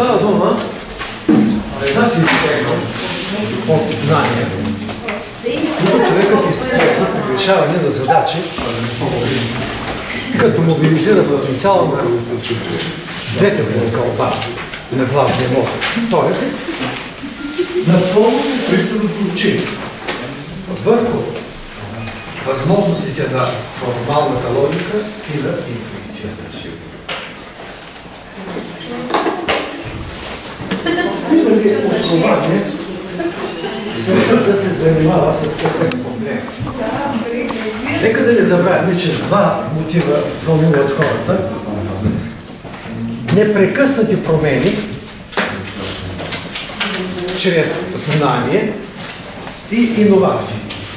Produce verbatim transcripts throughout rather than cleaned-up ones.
Става дума за една система от знания, които човекът използва при решаване на задачи, като мобилизира потенциала на двете кълба на главния мозък. Тоест, напълно се съсредоточи върху възможностите на формалната логика и на интуицията. Има ли основание съветът да се занимава с такъв проблем? Нека да не забравяме, че два мотива вълнуват хората. Непрекъснати промени чрез знание и иновации.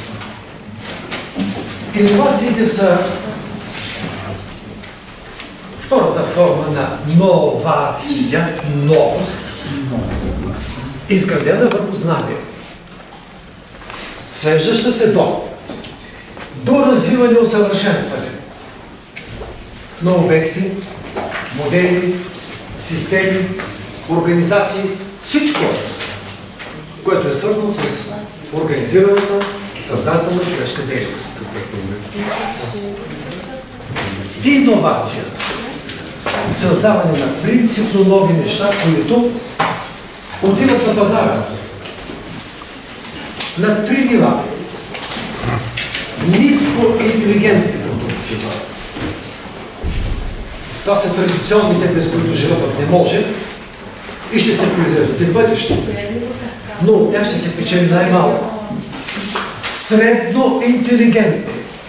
Иновациите са втората форма на новация, новост, изградена върху знание, свеждаща се до до развиване и усъвършенстване на обекти, модели, системи, организации, всичко, което е свързано с организираната, създателна човешка дейност. Иновация. Създаване на принципно нови неща, които отиват на пазара. На три нива. Ниско интелигентни продукти. Това са традиционните, без които животът не може и ще се произвеждат и в бъдеще. Но от тях ще се печели най-малко. Средно интелигентни,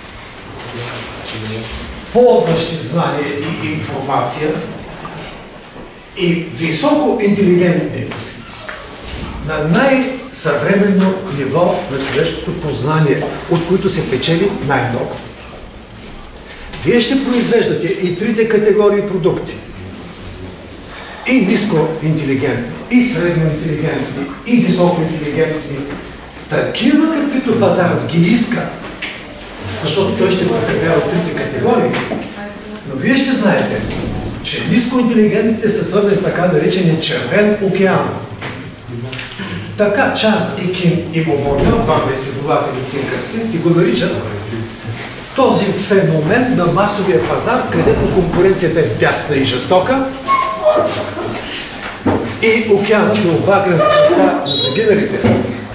ползващи знание и информация, и високо интелигентни на най-съвременно ниво на човешкото познание, от които се печели най-много. Вие ще произвеждате и трите категории продукти. И ниско интелигентни, и средно интелигентни, и високо интелигентни. Такива, каквито пазарът ги иска, защото той ще потребява трите категории. Но вие ще знаете, че нискоинтелигентните са свързани с така наречения червен океан. Така Чан и Ким и Моборган, двама изследователи от Ким Кърсвинти, го наричат този феномен на масовия пазар, където конкуренцията е бясна и жестока и океанът е обагрен с кръвта на загиналите.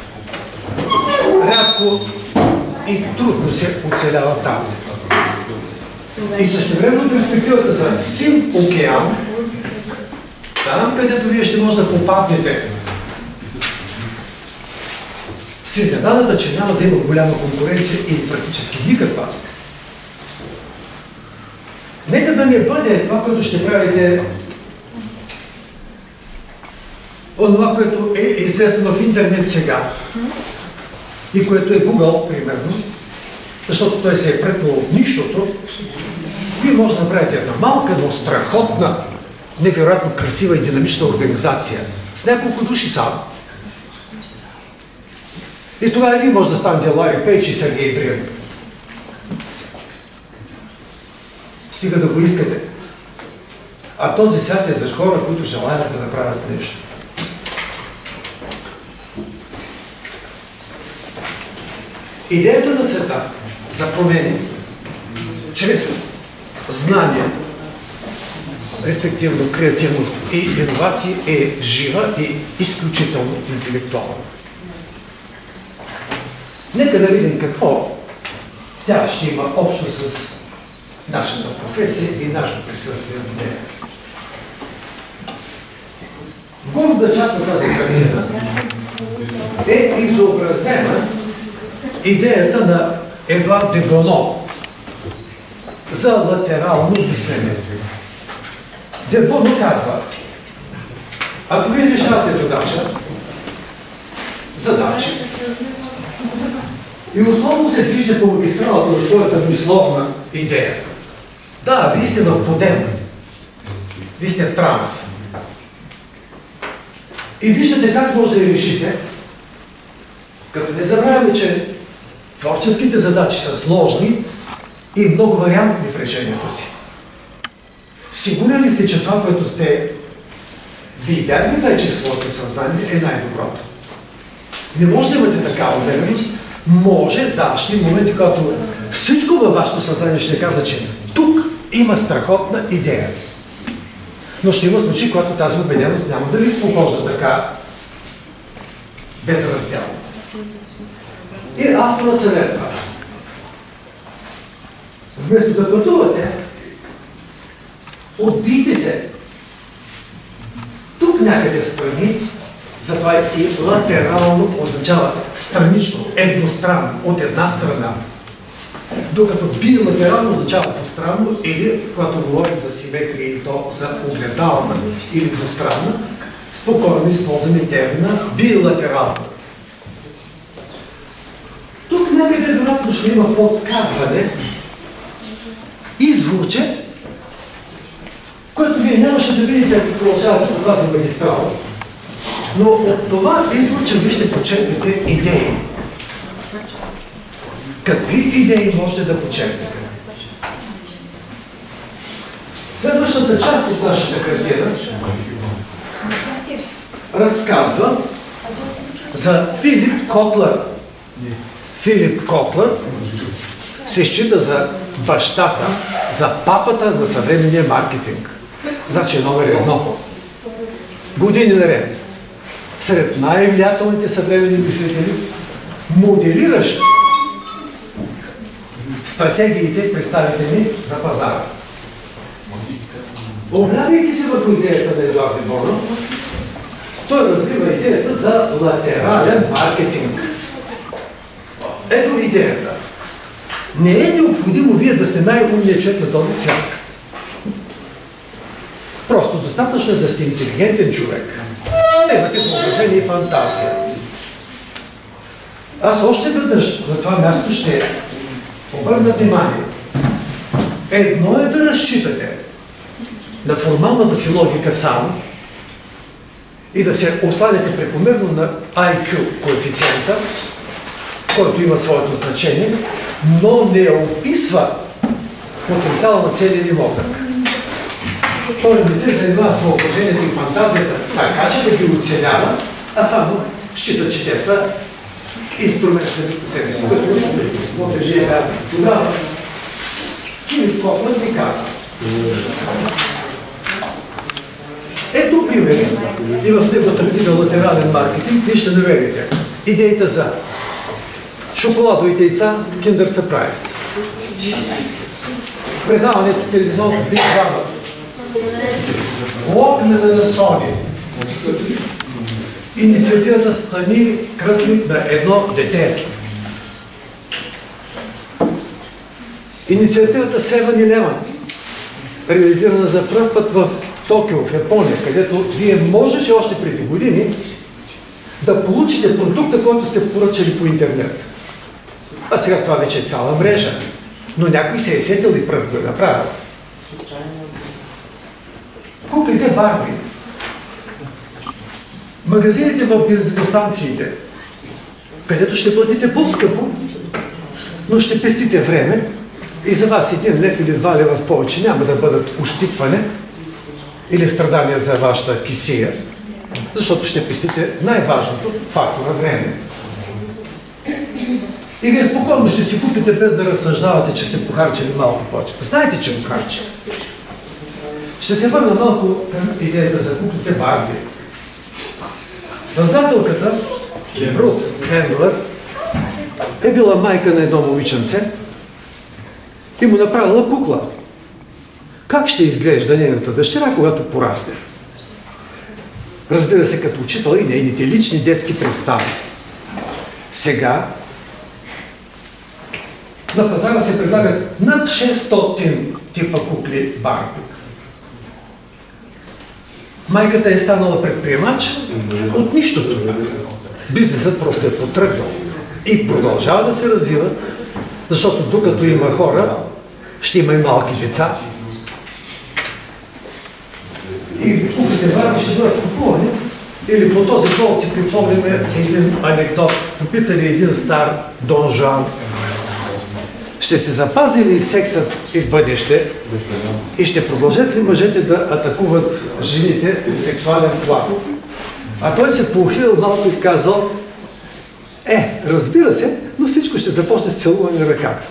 Рядко и трудно се оцелява там. И същевременно перспективата за син океан, там, където вие ще може да попаднете с изненадата, че няма да има голяма конкуренция и практически никаква. Нека да не бъде това, което ще правите, онова, което е известно в интернет сега и което е Google, примерно, защото той се е препнал от нищото. Вие може да направите една малка, но страхотна, невероятно красива и динамична организация с няколко души само. И тогава и вие може да станете Лари Пейдж и Сергей Брин. Стига да го искате. А този свят е за хора, които желаят да направят нещо. Идеята на света за промени чрез знание, респективно креативност и иновации е жива и изключително интелектуална. Нека да видим какво тя ще има общо с нашата професия и нашето присъствие в нея. В горната част на тази картина е изобразена идеята на Едуард де Боно за латерално мислене. Де Боно казва, ако вие решавате задача, задачи, и основно се движите по магистралата за своята мисловна идея. Да, вие сте в подем, вие сте в транс. И виждате как може да я решите, като не забравяме, че творческите задачи са сложни и много вариантни в решенията си. Сигурен ли сте, че това, което сте видяли вече в своето съзнание е най-доброто. Не може да имате такава увереност. Може, да, ще има моменти, когато всичко във вашето съзнание ще казва, че тук има страхотна идея. Но ще има случаи, когато тази убеденост няма да ви спохожда така безразделно. И авторът съветва. Вместо да пътувате, отбийте се. Тук някъде страни, затова и латерално означава странично, едностранно, от една страна. Докато билатерално означава двустранно или, когато говорим за симетрия и то за огледална или двустранна, спокойно използваме термина билатерално. Тук някъде вероятно ще има подсказване, изворче, което вие нямаше да видите, ако продължавате по тази магистрала. Но от това изворче вие ще почерпите идеи. Какви идеи можете да почерпите? Следващата част от нашата картина разказва за Филип Котлер. Филип Котлер се счита за бащата, за папата на съвременния маркетинг. Значи номер едно. Години наред. Сред най-влиятелните съвременни мислители, моделиращ стратегиите, представители за пазара. Оглядайки се върху идеята на Едуард Борно, той развива идеята за латерален маркетинг. Ето идеята. Не е необходимо вие да сте най-умният човек на този свят. Просто достатъчно е да сте интелигентен човек. Да имате въображение и фантазия. Аз още веднъж на това място ще обърна внимание. Едно е да разчитате на формалната си логика само и да се осланяте прекомерно на ай кю коефициента, който има своето значение, но не описва потенциала на целия ни мозък. Той не се занимава с въображението и фантазията така, че да ги оценява, а само счита, че те са инструменти по себе си. Като вие казвате тогава, Филип Котлер ви каза. Ето примери. И в неговата книга латерален маркетинг вие ще намерите идеята за шоколадовите яйца Kinder Surprise. Предаването телевизионно Big Brother. Локнене на Sony. Инициативата Стани кръстник на едно дете. Инициативата Seven Eleven, реализирана за пръв път в Токио, в Япония, където вие можеше още преди години да получите продукта, който сте поръчали по интернет. А сега това вече е цяла мрежа. Но някой се е сетил и пръв го е направил. Купите Барби. Магазините в бензиностанциите, където ще платите по-скъпо, но ще пестите време и за вас един лев или два лева в повече няма да бъдат ощипване или страдания за вашата кисия, защото ще пестите най-важното фактора време. И вие спокойно ще си купите без да разсъждавате, че сте похарчили малко повече. Знаете, че го харчите. Ще се върна малко към идеята за купите Барби. Създателката, Рут Хендлер, е била майка на едно момиченце и му направила кукла. Как ще изглежда нейната дъщеря, когато порасне? Разбира се, като учител и нейните лични детски представи. Сега на пазара се предлагат над шестстотин типа кукли Барби. Майката е станала предприемач от нищото. Бизнесът просто е потръгнал и продължава да се развива, защото докато има хора, ще има и малки деца. И куклите Барби ще бъдат купувани. Или по този повод си припомняме един анекдот. Попитали един стар Дон Жуан: Ще се запази ли сексът и в бъдеще и ще продължат ли мъжете да атакуват жените в сексуален план? А той се поухил малко и казал: е, разбира се, но всичко ще започне с целуване на ръката.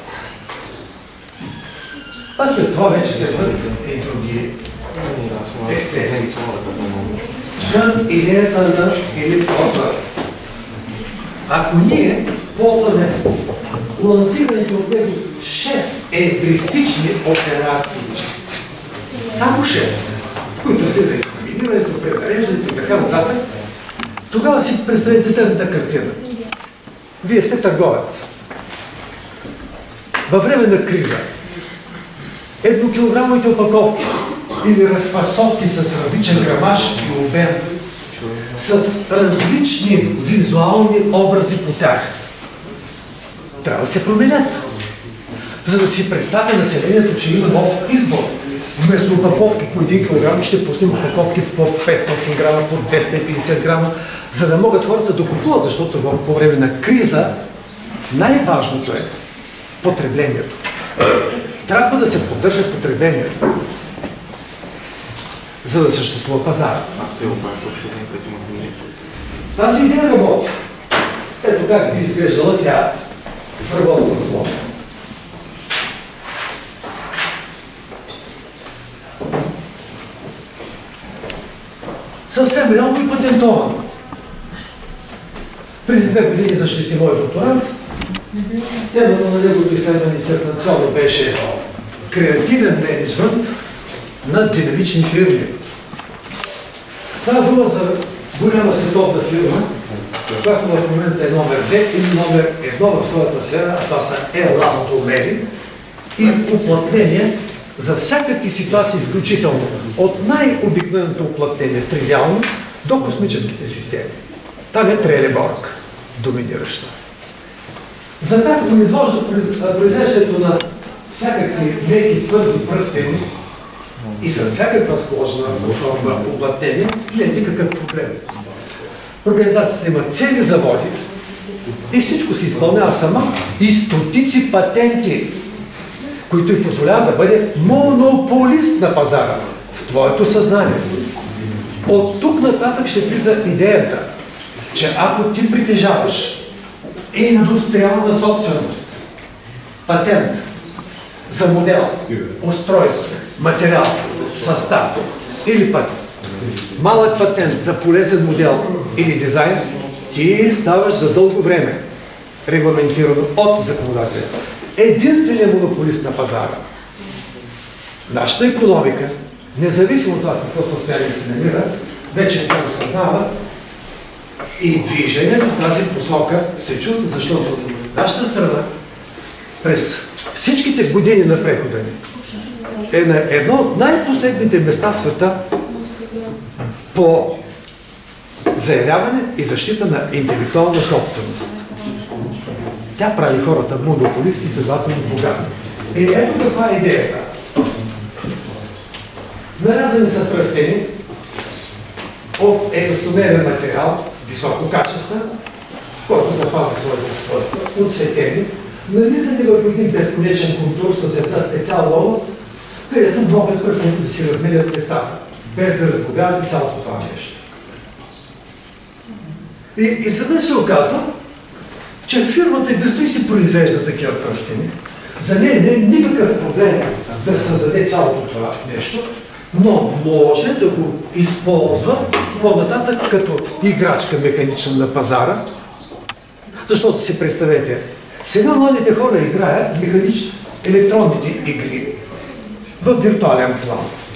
А след това вече се бъдат и други ексцесии. Към идеята на Филип Котлер. Ако ние ползваме лансираните от него шест евристични операции, само шест, които влиза и комбинирането, пренареждането и така нататък, тогава си представете следната картина. Вие сте търговец. Във време на криза еднокилограмовите опаковки или разфасовки с различен грамаж и обем, с различни визуални образи по тях, трябва да се променят. За да си представя населението, че има нов избор. Вместо опаковки по един килограм, ще пуснем опаковки по петстотин грама, по двеста и петдесет грама, за да могат хората да купуват, защото по време на криза най-важното е потреблението. Трябва да се поддържа потреблението, за да съществува пазар. Тази идея работи. Ето как би изглеждала тя в работна условия. Съвсем реално и патентовано. Преди две години защити мой докторант. Темата на неговото изследване дисертационно беше креативен мениджмънт на динамични фирми. Става дума за голяма световна фирма, която в момента е номер две или номер едно в своята сфера, а това са еластомери и уплътнения за всякакви ситуации, включително от най-обикновеното уплътнение, тривиално, до космическите системи. Там е Трелеборг, доминираща. За както произвеждането на всякакви меки твърди пръстени и с всякаква сложна форма уплътнение, не е никакъв проблем. Организацията има цели заводи и всичко се изпълнява сама и стотици патенти, които й позволяват да бъде монополист на пазара в твоето съзнание. От тук нататък ще влиза идеята, че ако ти притежаваш индустриална собственост, патент за модел, устройство, материал, състав или пък малък патент за полезен модел или дизайн, ти ставаш за дълго време регламентирано от законодателя. Единственият монополист на пазара. Нашата икономика, независимо от това какво състояние се намира, вече не осъзнава и движението в тази посока се чувства, защото нашата страна през всичките години на прехода ни е на едно от най-последните места в света по заявяване и защита на интелектуална собственост. Тя прави хората монополисти и следователно богати. И ето каква е идеята. Нарязани са пръстени от еластомерен материал, високо качество, който запазва своите свойства, отсветени, навлизани върху един безконечен контур с една специална област, където могат пръстените да си размерят местата, без да разбогават и цялото това нещо. И изведнъж се оказва, че фирмата и безстои си произвежда такива пръстени. За нея не е никакъв проблем да създаде цялото това нещо, но може да го използва по-нататък като играчка механична на пазара. Защото си представете, сега младите хора играят механично електронните игри в виртуален план.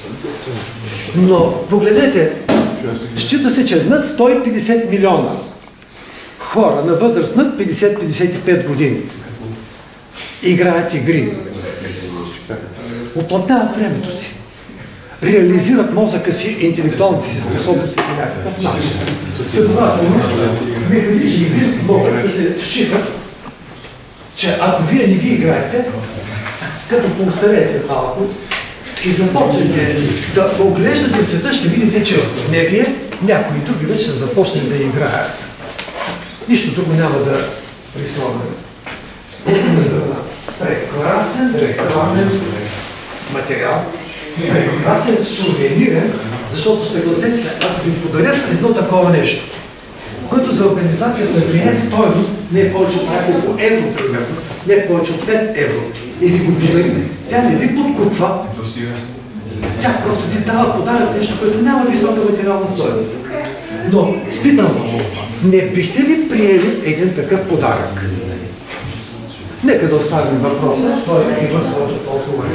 Но погледнете, счита се, че над сто и петдесет милиона хора на възраст над петдесет до петдесет и пет години играят игри, уплътняват времето си, реализират мозъка си, интелектуалните си способности по някакъв начин. Следователно, механични игри могат да се считат, че ако вие не ги играете, като поостареете малко и започнете да оглеждате света, ще видите, че не вие, някои други вече са започнали да играят. Нищо друго няма да рисуваме. прекрасен рекламен материал, прекрасен сувенирен, защото съгласете се, ако ви подарят едно такова нещо, което за организацията не е стойност, не е повече от няколко евро, примерно, не е повече от пет евро, и ви го подарите, тя не ви подкупва, тя просто ви дава подарък нещо, което няма висока материална стойност. Но, питам, не бихте ли приели един такъв подарък? Нека да оставим въпроса, той има своето толкова.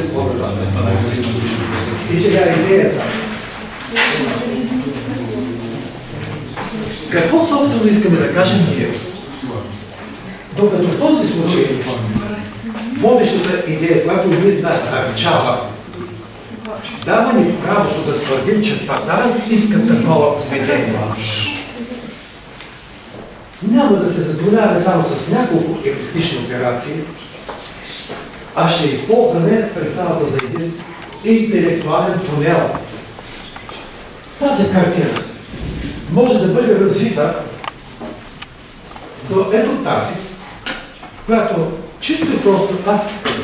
И сега идеята. Какво собствено искаме да кажем ние? Докато в този случай водещата идея, която ни насърчава, дава ни правото да твърдим, че пазарът иска такова поведение. Няма да се задоволяваме само с няколко евристични операции, а ще използваме представата за един интелектуален тунел. Тази картина може да бъде развита до ето тази, която чисто и просто аз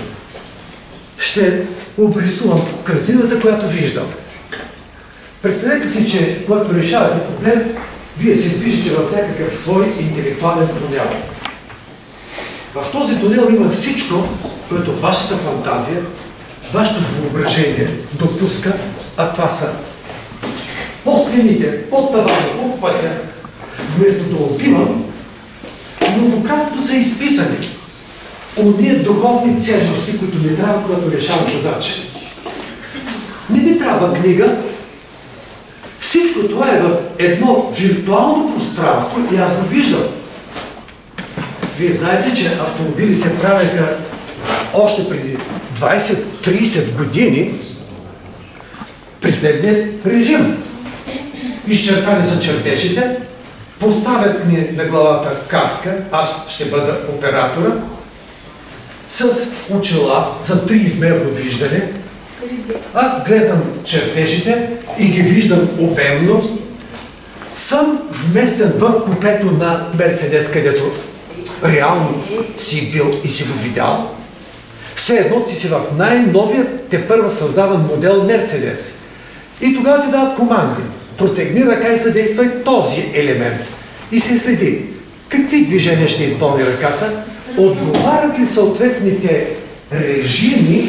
ще обрисувам картината, която виждам. Представете си, че когато решавате проблем, вие се движите в някакъв свой интелектуален тунел. В този тунел има всичко, което вашата фантазия, вашето въображение допуска, а това са по стените, под тавана, под пътя, вместо да отивам, многократно са изписани ония духовни ценности, които ми трябва, когато решавам задачи. Не ми трябва книга. Всичко това е в едно виртуално пространство и аз го виждам. Вие знаете, че автомобили се правеха още преди двайсет-трийсет години при следния режим. Изчертани са чертежите, поставят ни на главата каска, аз ще бъда оператора, с очила за триизмерно виждане. Аз гледам чертежите и ги виждам обемно. Съм вместен в купето на Мерцедес, където реално си бил и си го видял. Все едно ти си в най-новия те първа създаван модел Мерцедес. И тогава ти дават команди. Протегни ръка и съдействай този елемент. И се следи какви движения ще изпълни ръката, отговарят ли съответните режими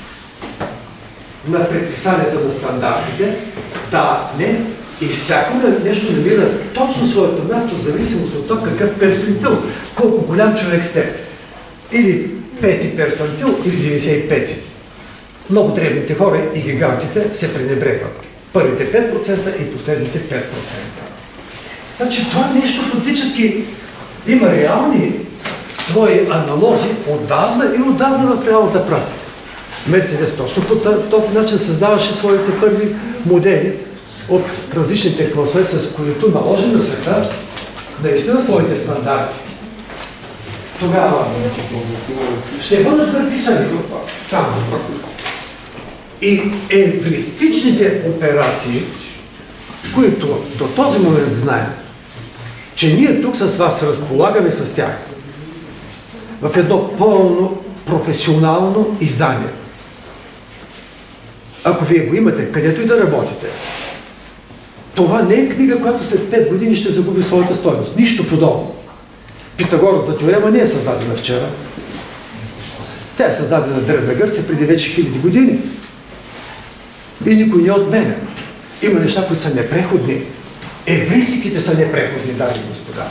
на предписанията на стандартите, да, не, и всяко нещо намира точно своето място в зависимост от това какъв персентил, колко голям човек сте. Или пети персентил, или деветдесет и пети. Много древните хора и гигантите се пренебрегват. Първите пет процента и последните пет процента. Значи това нещо фактически има реални свои аналози отдавна и отдавна в реалната практика. Мерцедес точно по този начин създаваше своите първи модели от различните класове, с които наложи на света наистина своите стандарти. Тогава ще бъдат написани там. И евристичните операции, които до този момент знаем, че ние тук с вас разполагаме с тях в едно пълно професионално издание. Ако вие го имате, където и да работите, това не е книга, която след пет години ще загуби своята стойност. Нищо подобно. Питагоровата теорема не е създадена вчера. Тя е създадена в Древна Гърция преди вече хиляди години. И никой не отменя. Има неща, които са непреходни. Евристиките са непреходни, дами и господа.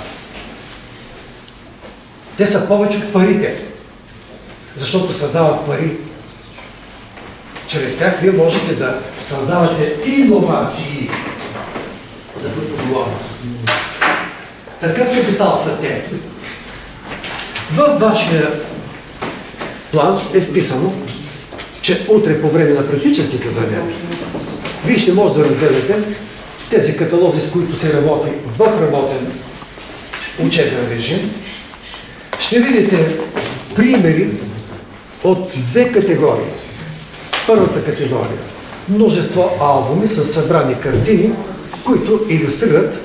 Те са повече от парите. Защото създават пари. Чрез тях вие можете да създавате иновации, за които говоря. Такъв капитал са те. Във вашия план е вписано, че утре по време на практическите занятия вие ще може да разгледате тези каталози, с които се работи в работен учебен режим. Ще видите примери от две категории. Първата категория – множество албуми с събрани картини, които илюстрират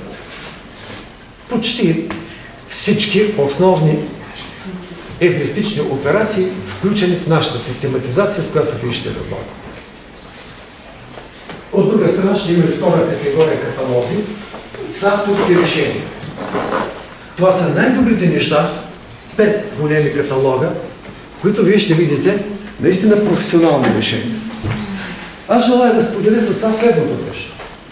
почти всички основни евристични операции, включени в нашата систематизация, с която вие ще работите. От друга страна ще има втора категория каталози с авторски решения. Това са най-добрите неща, пет големи каталога, които вие ще видите наистина професионални решения. Аз желая да споделя с вас следното нещо.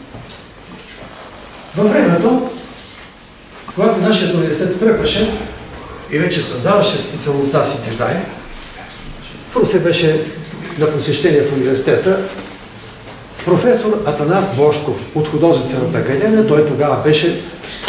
Във времето, когато нашият университет тръгваше и вече създаваше специалността си дизайн, в Русе беше на посещение в университета професор Атанас Божков от Художествената академия. Той тогава беше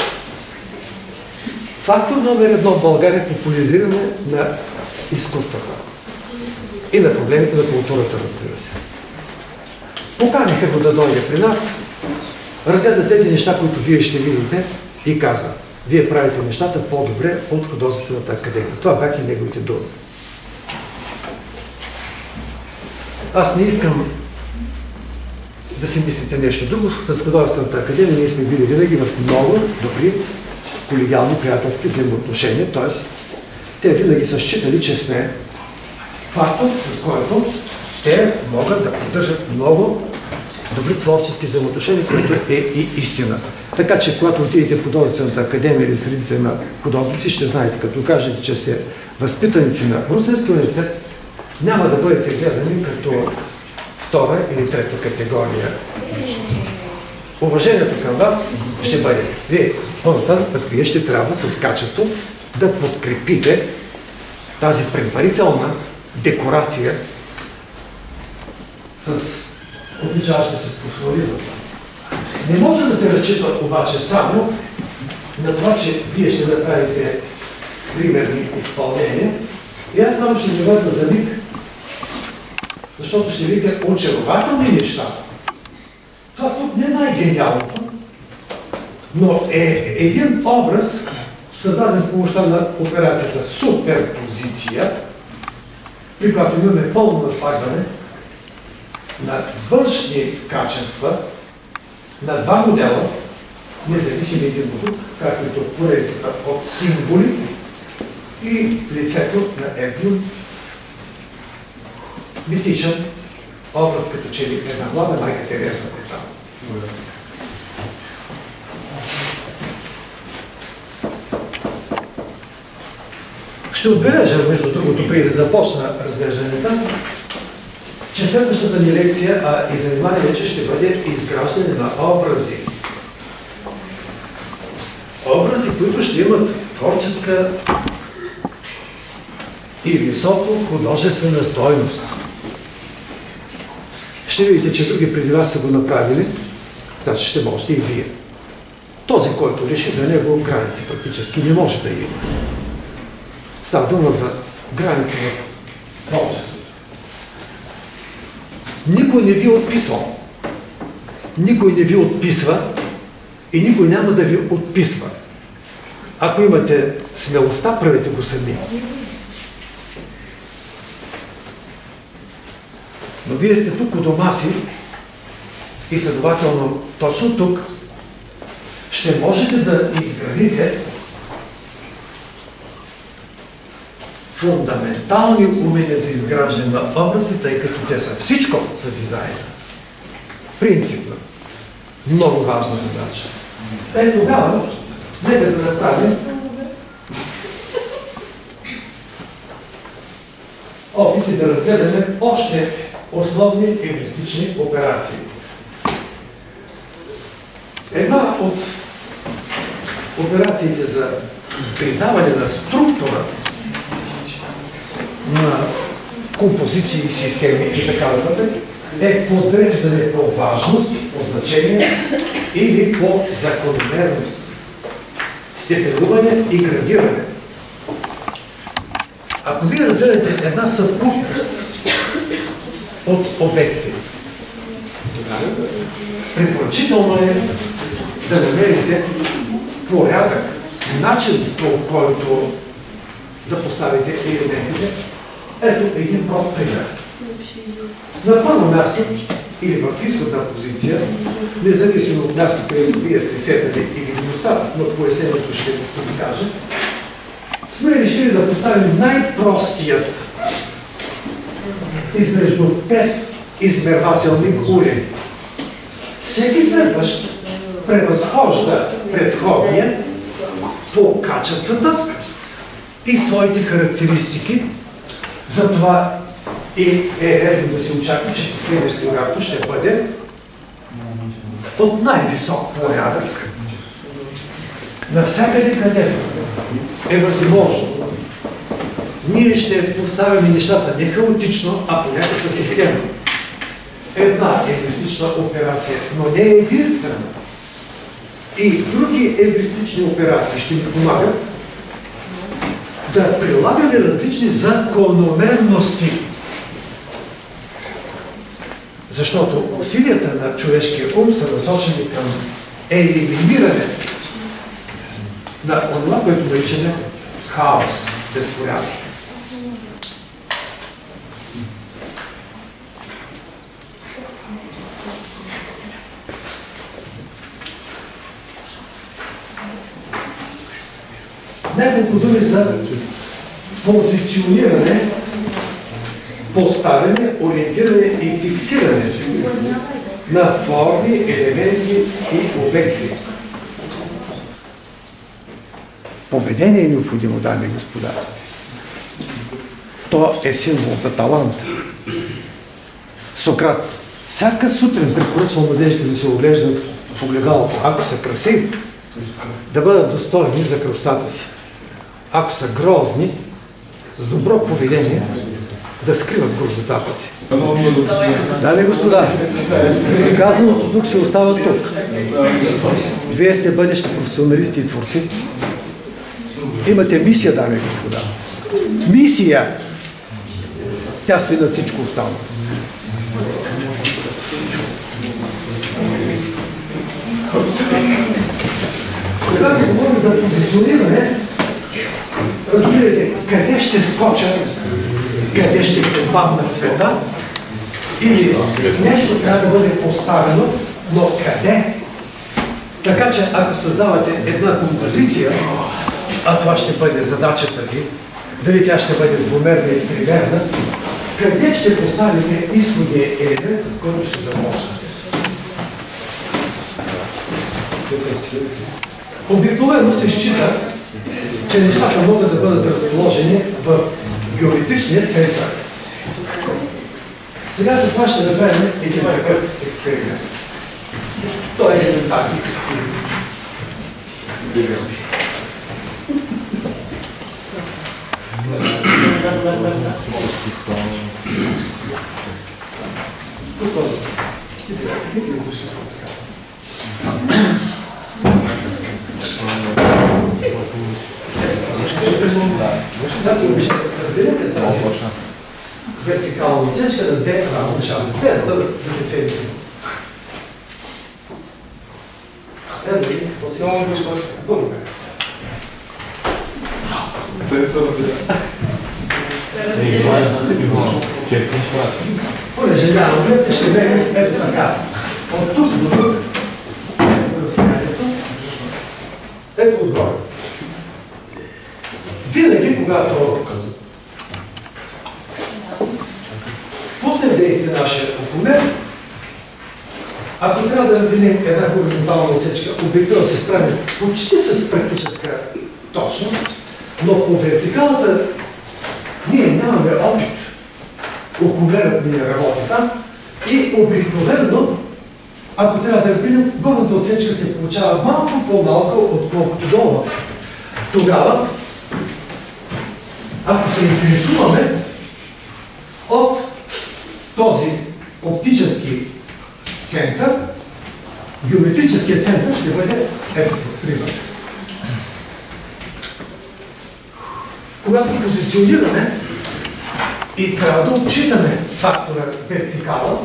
фактор номер едно в България в популяризиране на изкуствата и на проблемите на културата, разбира се. Поканиха го да дойде при нас, разгледа тези неща, които вие ще видите и каза: вие правите нещата по-добре от Художествената академия. Това бяха и неговите думи. Аз не искам да си мислите нещо друго. С Художествената академия ние сме били винаги в много добри колегиални приятелски взаимоотношения, т.е. те винаги са считали, че сме фактор, с който те могат да поддържат много добри творчески взаимоотношения, което е и истина. Така че, когато отидете в Художествената академия или средите на художници, ще знаете, като кажете, че сте възпитаници на Русенския университет, няма да бъдете гледани като втора или трета категория личност. Уважението към вас ще бъде: вие, по-нататък, вие ще трябва с качество да подкрепите тази предварителна декорация с отличаваща се с професионализъм. Не може да се разчита обаче само на това, че вие ще направите примерни изпълнения. И аз само ще ви върна за миг, защото ще видите очарователни неща. Това тук не е най-гениалното, но е един образ, създаден с помощта на операцията суперпозиция, при която имаме пълно наслагване на външни качества на два модела, независими един от друг, както и поредицата от символи и лицето на един митичен образ, като че ли една глава, майка Тереза е там. Ще отбележа, между другото, преди да започна разглеждането, че следващата ни лекция а, и занимание вече ще бъде изграждане на образи. Образи, които ще имат творческа и високо художествена стойност. Ще видите, че други преди вас са го направили, значи ще можете и вие. Този, който реши за него, граници практически не може да има. Става дума за граници в творчеството. Никой не ви отписва. Никой не ви отписва и никой няма да ви отписва. Ако имате смелостта, правете го сами. Но вие сте тук у дома си и следователно точно тук ще можете да изградите фундаментални умения за изграждане на образи, тъй като те са всичко за дизайна. Принципно. Много важна задача. Е, тогава, нека да направим опити да разгледаме още основни евристични операции. Една от операциите за придаване на структура на композиции, системи и така нататък е подреждане по важност, по значение или по закономерност, степенуване и градиране. Ако вие разгледате една съвкупност от обекти, препоръчително е да намерите порядък, начин, по който да поставите елементите. Ето един прост пример. На първо място, или в изходна позиция, независимо от място, където вие сте седнали и видимостта на пояснението ще ви покаже, сме решили да поставим най-простият измежду пет измервателни уреди. Всеки измерващ превъзхожда предходния по качествата и своите характеристики. Затова и е редно да се очаква, че последващия оратор ще бъде от най-висок порядък. Навсякъде, където е възможно, ние ще поставяме нещата не хаотично, а по някаква система. Една евристична операция, но не е единствена. И други евристични операции ще ни помагат да прилагаме различни закономерности. Защото усилията на човешкия ум са насочени към елиминиране на това, което наричаме хаос, безпорядък. Няколко думи за позициониране, поставяне, ориентиране и фиксиране на форми, елементи и обекти. Поведение е необходимо, дами и господа. То е символ за талант. Сократ всяка сутрин препоръчва младежите да се оглеждат в огледалото, ако са красиви, да бъдат достойни за красотата си. Ако са грозни, с добро поведение, да скриват грозотата си. Дами и господа, казаното тук се остава тук. Вие сте бъдещи професионалисти и творци. Имате мисия, дами и господа. Мисия! Тя стои над всичко останало. Когато говорим за позициониране, разбирате, къде ще скоча, къде ще попадна света, или нещо трябва да бъде поставено, но къде? Така че, ако създавате една композиция, а това ще бъде задачата ви, дали тя ще бъде двумерна или тримерна, къде ще поставите изходния елемент, с който ще започнете? Обикновено се счита, че нещата могат да бъдат разположени в геометричния център. Сега с това ще направим един такъв експеримент. Той е елементарен. Разделете тази вертикална отсечка на две равни части, без да се цели. Ето ви, по-силно го ще благодаря. Понеже няма време, ще бегнем ето така. От тук до тук, ето отгоре. Винаги, когато пуснем действие нашия окомер, ако трябва да развинем една хоризонтална отсечка, обикновено се справим почти с практическа точност, но по вертикалата ние нямаме опит. Окомерът ни работи там и обикновено, ако трябва да развинем, горната отсечка се получава малко по-малко, отколкото долу. Тогава, ако се интересуваме от този оптически център, геометрическият център ще бъде ето, пример. Когато позиционираме и трябва да отчитаме фактора вертикала,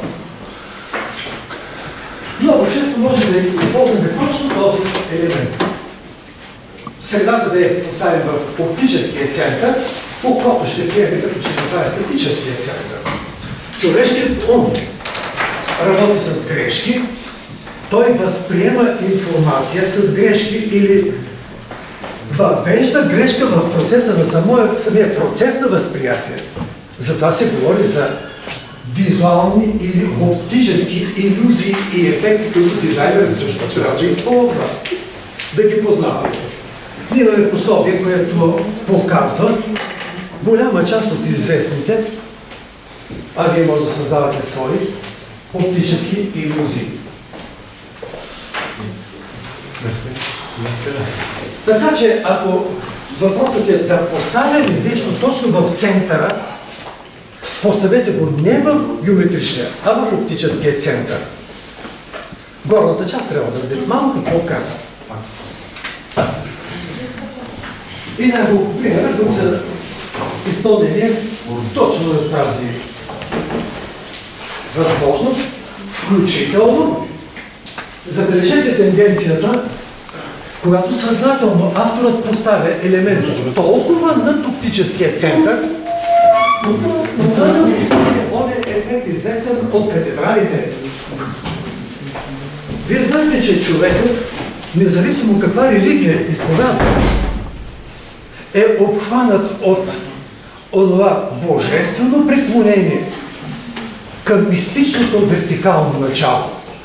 много често може да използваме точно този елемент. Средата да я поставим в оптическия център, по който ще приеме като че това е статическия център. Човешкият ум работи с грешки, той възприема информация с грешки или въвежда грешка в процеса на самия, самия процес на възприятие. Затова се говори за визуални или оптически илюзии и ефекти, които дизайнерът също трябва да използва, да ги познава. Ние имаме пособие, което показва голяма част от известните, а вие може да създавате свои оптически илюзии. Така че, ако въпросът е да поставяме нещо точно в центъра, поставете го не в геометричния, а в оптическия център. Горната част трябва да бъде малко по-къса. И няколко примера, които са изпълнени точно на тази възможност, включително забележете тенденцията, когато съзнателно авторът поставя елемент толкова над оптическия център, за да постигне он е ефект известен от катедралите. Вие знаете, че човекът, независимо каква религия изповядва, е обхванат от онова божествено преклонение към мистичното вертикално начало.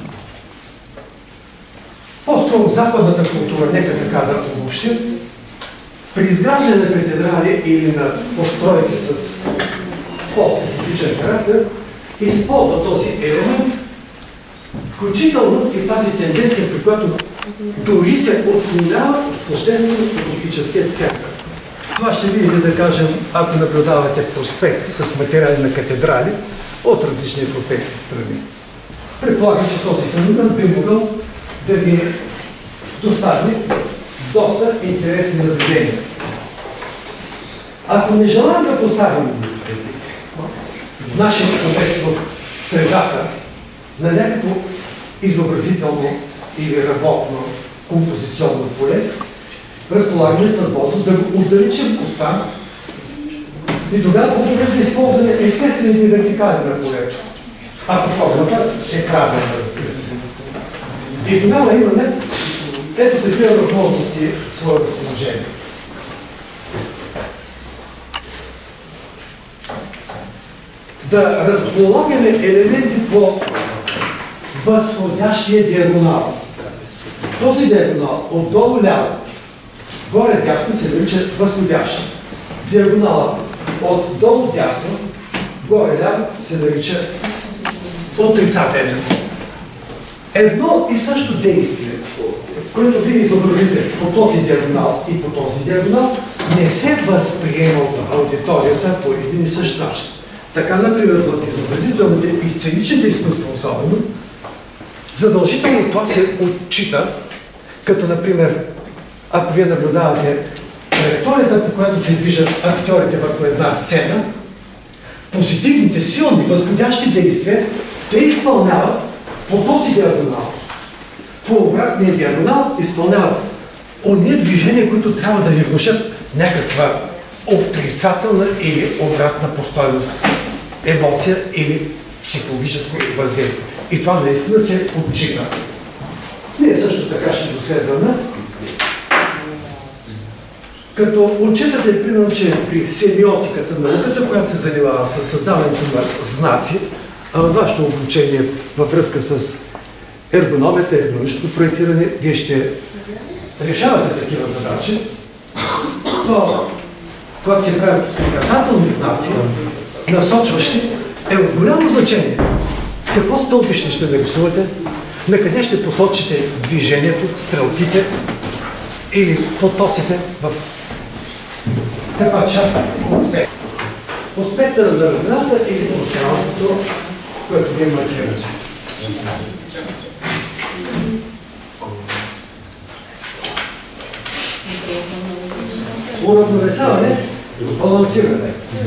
По-скоро западната култура, нека така да обобщим, при изграждане на катедрали или на постройки с по-специфичен характер, използва този елемент, включително и тази тенденция, при която дори се отклонява съществено от логическия център. Това ще видите, да кажем, ако наблюдавате проспекти с материали на катедрали от различни европейски страни. Предполагам, че този феномен би могъл да ви достави доста интересни наблюдения. Ако не желаем да поставим нашия обект в средата на някакво изобразително или работно композиционно поле, разполагаме с възможност да го отдалечим от там и тогава можем да използваме естествените вертикали на полето, ако формата е правилна, разбира се. И тогава имаме ето такива възможности в свое разположение. Да разполагаме елементи по възходящия диагонал. Този диагонал отдолу ляво, горе дясно се нарича възходящ. Диагонала отдолу дясно, горе ляво се нарича отрицателен. Едно и също действие, което вие изобразите по този диагонал и по този диагонал, не се възприема от аудиторията по един и същ начин. Така, например, в изобразителните и сценичните изкуства особено, задължително това се отчита, като, например, ако вие наблюдавате траекторията, по която се движат актьорите върху една сцена, позитивните, силни, възходящи действия, те изпълняват по този диагонал. По обратния диагонал изпълняват ония движения, които трябва да ви внушат някаква отрицателна или обратна постойност, емоция или психологическо въздействие. И това наистина се отчита. Ние също така ще доследваме. Като отчитате, примерно, че при семиотиката, науката, която се занимава с създаването на знаци, а във вашето обучение във връзка с ергономията, ергономичното проектиране, вие ще решавате такива задачи, но когато се правят приказателни знаци, насочващи, е от голямо значение. Какво стълбище ще нарисувате, на къде ще посочите движението, стрелките или потоците в каква част от спектъра. От спектъра на равнината или пространството, което вие маркирате. Уравновесяване, балансиране.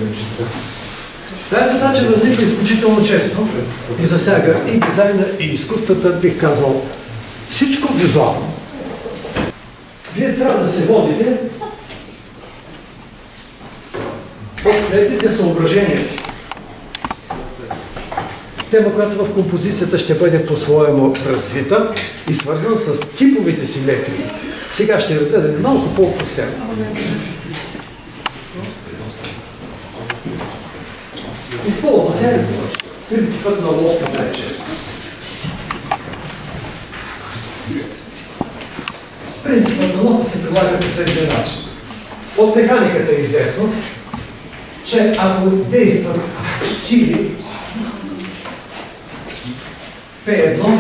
Тази задача възниква изключително често и засяга и дизайна, и изкуствата, бих казал, всичко визуално. Вие трябва да се водите от следните съображения. Тема, която в композицията ще бъде по-своему развита и свързана с типовите симетрии. Сега ще разгледаме малко по-простено. Използва се принципът на лоста най-често. Принципът на лоста се прилага по следния начин. От механиката е известно, че ако действат сили П едно,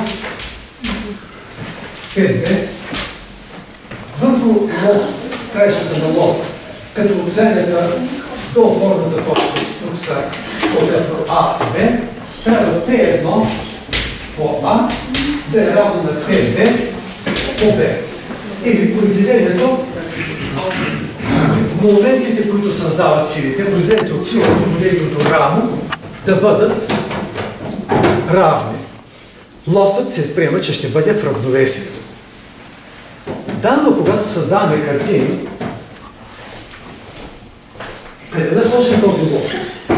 П две, върху лост, краищата на лост, като отделята до опорната точка, тук са съответно А и Б, трябва П едно по А да е равно на П две по Б. Или произведението, моментите, които създават силите, произведението от силата, моментите от рамо, да бъдат равни. Лостът се приема, че ще бъде в равновесие. Да, но когато създаваме картини, къде да сложим този лост?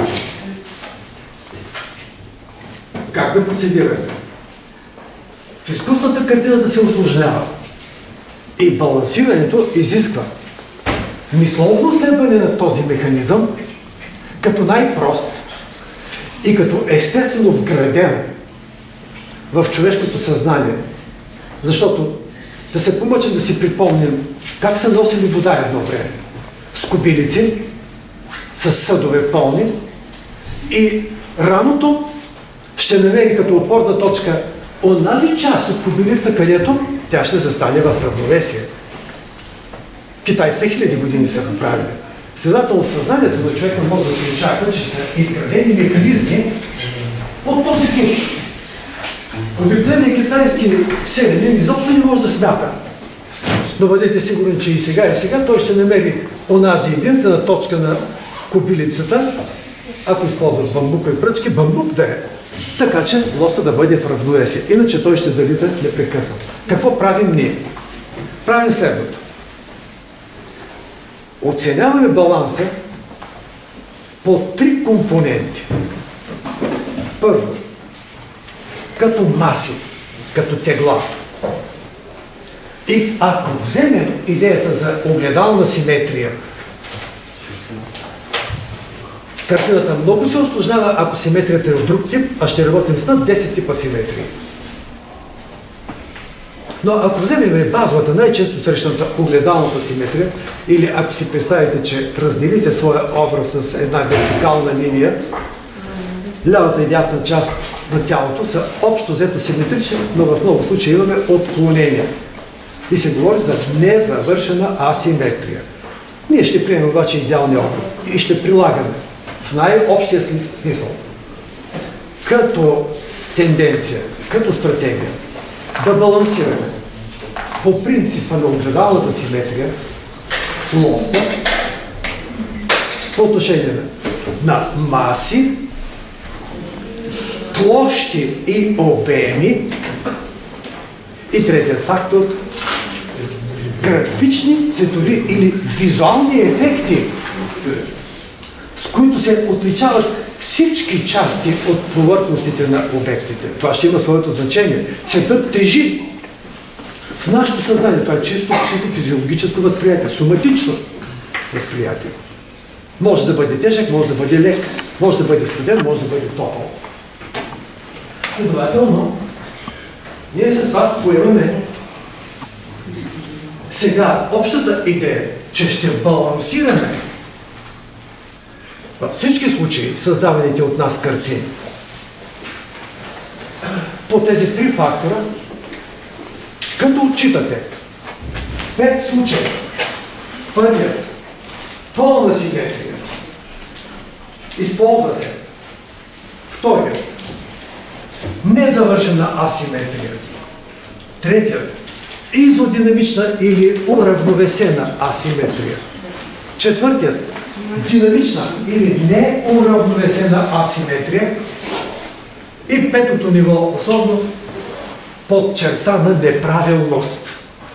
Как да процедираме? В изкуствата картината се усложнява. И балансирането изисква мисловно следване на този механизъм като най-прост и като естествено вграден в човешкото съзнание. Защото да се помъчим да си припомним как са носили вода едно време. С кобилици, с съдове пълни и раното ще намери като опорна точка онази част от кобилицата, където тя ще застане в равновесие. Китайците хиляди години са направили. Следователно, съзнанието на човека може да се очаква, че са изградени механизми от този тип. Обикновеният китайски селянин изобщо не може да смята. Но бъдете сигурни, че и сега и сега той ще намери онази единствена точка на кобилицата, ако използва бамбука и пръчки, бамбук да е. Така че лоста да бъде в равновесие. Иначе той ще залита непрекъснато. Какво правим ние? Правим следното. Оценяваме баланса по три компоненти. Първо, като маси, като тегла. И ако вземем идеята за огледална симетрия, картината много се усложнява, ако симетрията е от друг тип, а ще работим с над десет типа симетрии. Но ако вземем базовата, най-често срещаната огледалната симетрия, или ако си представите, че разделите своя образ с една вертикална линия, лявата и дясна част на тялото са общо взето симетрични, но в много случаи имаме отклонения. И се говори за незавършена асиметрия. Ние ще приемем обаче идеалния образ и ще прилагаме в най-общия смисъл, като тенденция, като стратегия, да балансираме по принципа на огледалната симетрия с лоста по отношение на маси, площи и обеми и третият фактор – графични, цветови или визуални ефекти, с които се отличават всички части от повърхностите на обектите. Това ще има своето значение. Цветът тежи в нашето съзнание. Това е чисто психофизиологическо възприятие, соматично възприятие. Може да бъде тежък, може да бъде лек, може да бъде студен, може да бъде топъл. Следователно, ние с вас поемаме сега общата идея, че ще балансираме във всички случаи създаваните от нас картини по тези три фактора, като отчитате пет случая. Първият – пълна симетрия. Използва се. Вторият – незавършена асиметрия. Третият – изодинамична или уравновесена асиметрия. Четвъртият – динамична или неуравновесена асиметрия. И петото ниво, особено подчертана неправилност.